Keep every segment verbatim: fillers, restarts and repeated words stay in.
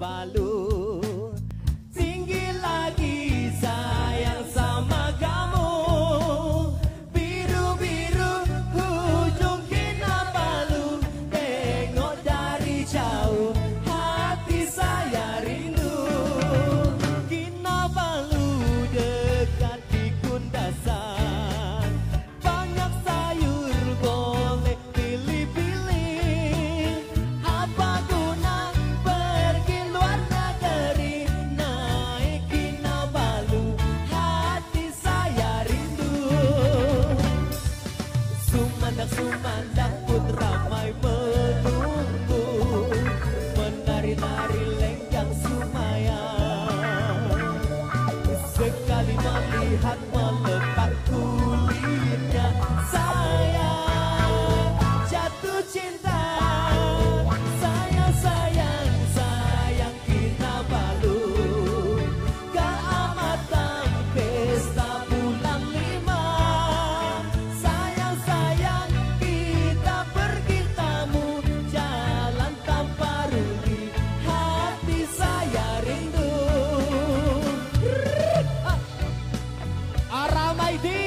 Kinabalu. Tinggi lagi sayang sama kamu. Biru-biru ujung Kinabalu. Tengok dari jauh hati saya rindu. Kinabalu dekat di Kundasan. Banyak sayur boleh pilih-pilih. Apa guna pergi luar negeri, naik Kinabalu, hati saya rindu. Sumandak-sumandak pun ramai menunggu, menari-nari lenggang Sumayang. Sekali melihat melepak kulitnya, saya jatuh cinta. Sayang, sayang, sayang Kinabalu. Keamatan pesta bulan lima. Sayang, sayang kita pergi tamu, jalan tanpa rugi, hati saya rindu. Aramaidi.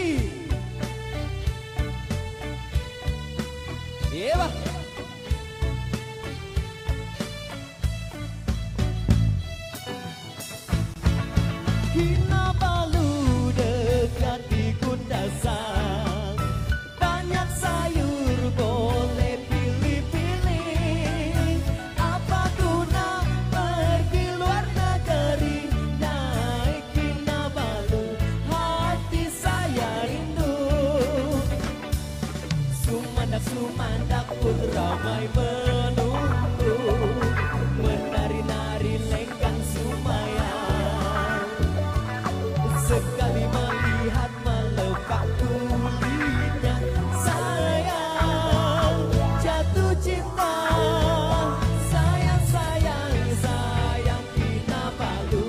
Iya, Bang. Kinabalu dekat di Kundasan. Banyak sayur boleh pilih-pilih. Apa guna pergi luar negeri, naik Kinabalu, hati saya rindu. Sumandak-sumandak pun ramai menunggu, menari-nari lenggang Sumayang. Sekali melihat melepak kulitnya, sayang jatuh cinta. Sayang, sayang, sayang Kinabalu.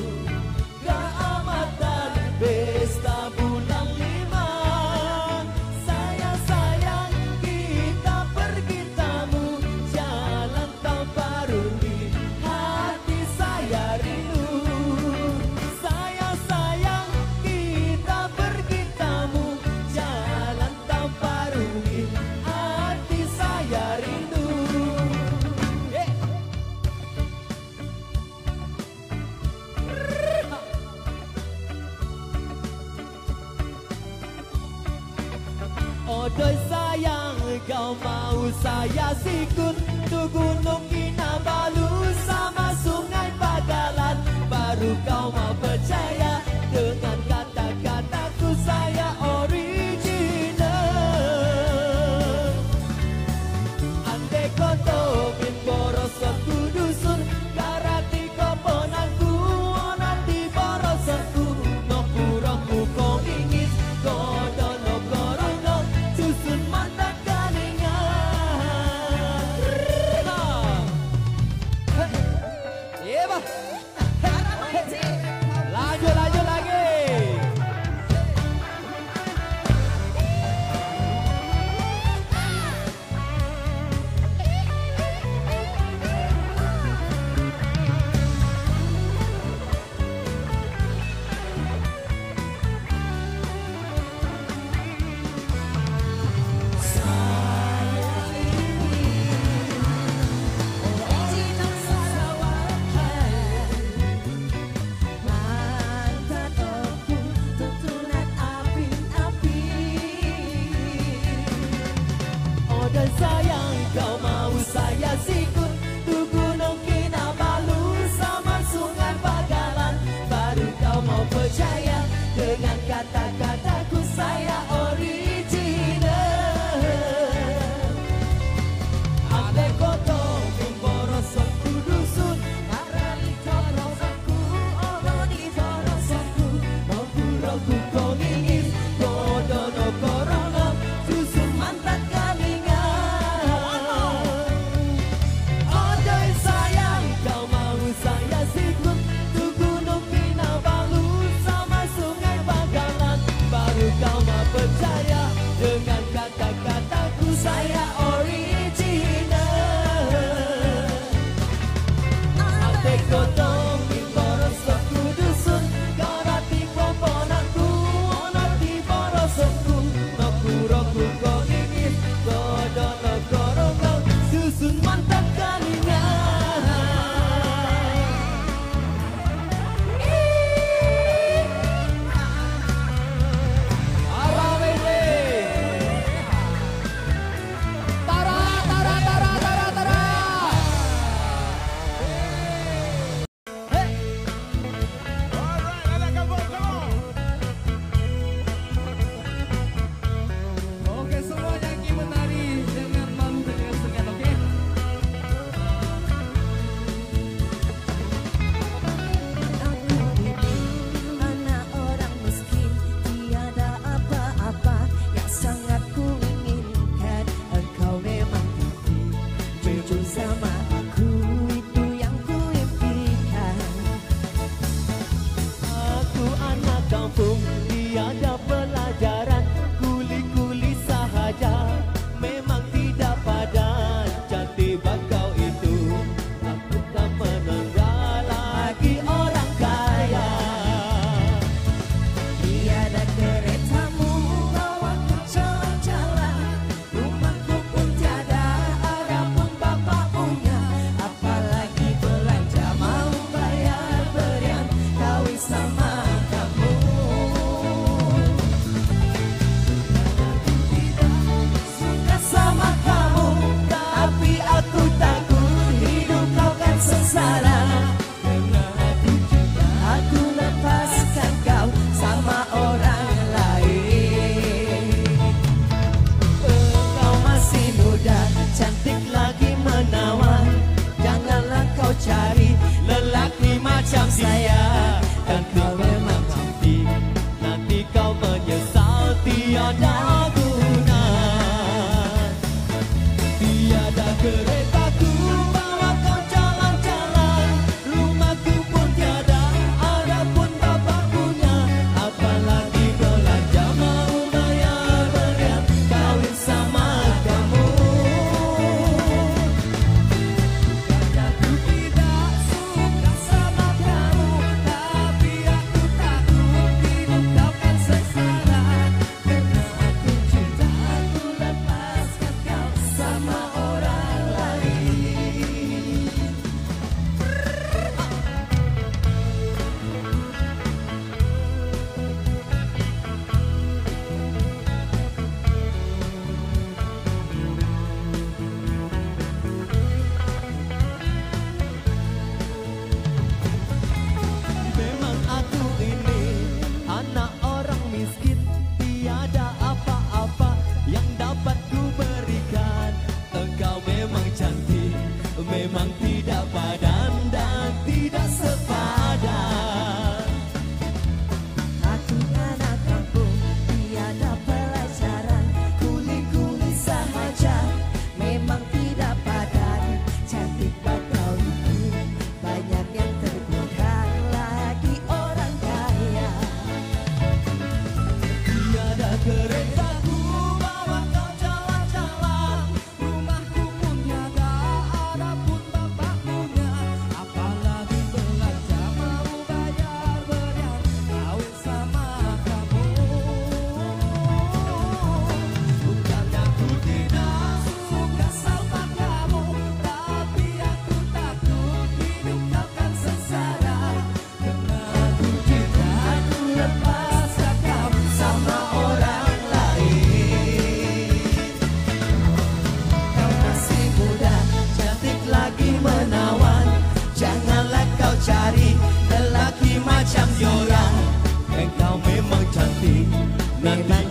Keamatan pesta bulan lima. Sayang, sayang kita pergi tamu, jalan tanpa rugi, hati saya rindu. Sayang, sayang kita pergi tamu, jalan tanpa rugi, hati saya rindu. Eh. Odoi sayang, kau mau saya sikut ke Gunung Kinabalu sama Sungai Pagalan. Baru kau mau percaya dengan kata-kataku, saya original. Andai koto bin borosku dusun, karati koponanku nanti borosku. No kurangku kau ingin kodo no korono, susun mata kaningan. bersamaku itu yang ku impikan. Aku anak kampung, tiada pelajaran, kuli-kuli sahaja, memang tidak padan. Cantik bakau itu, aku tak menengah lagi orang kaya. Tiada keretamu bawa ku jalan-jalan, rumahku pun tiada, ada pun bapak punya. Apalagi belanja mau bayar berian, kawin sama kamu. Suka sama kamu, tapi aku takut hidup kau kan sengsara. Karena aku cinta, aku lepaskan kau sama orang lain. Kau masih muda, cantik lagi menawan, janganlah kau cari lelaki macam saya. Dan kau memang cantik, nanti kau menyesal tiada guna. Tiada keretaku bawa kau jalan-jalan, rumahku pun tiada, ada pun bapak punya. Apalagi belanja mau bayar berian, kawin sama kamu. Aku tidak suka sama kamu, tapi aku takut hidup kau kan sengsara. Karena aku cinta, aku lepaskan kau sama orang lain. Memang aku ini anak orang miskin, tiada apa-apa yang dapat ku berikan. Engkau memang cantik, memang tidak padan dan tidak sepadan. Aku anak kampung, tiada pelajaran, kuli-kuli sahaja, memang tidak padan. Cantik bakau itu, banyak yang terbuka, lagi orang kaya. Tiada keretaku bawa kau jalan-jalan, Rumahku pun tiada, ada pun bapak punya. Apalagi belanja mau bayar berian, kawin sama kamu. Bukan aku tidak suka sama kamu, tapi aku takut hidup kau kan sengsara. Karena aku cinta, aku lepaskan kau sama orang lain. Kau masih muda, cantik lagi menawan, janganlah kau cari lelaki macam diorang. engkau memang cantik, nanti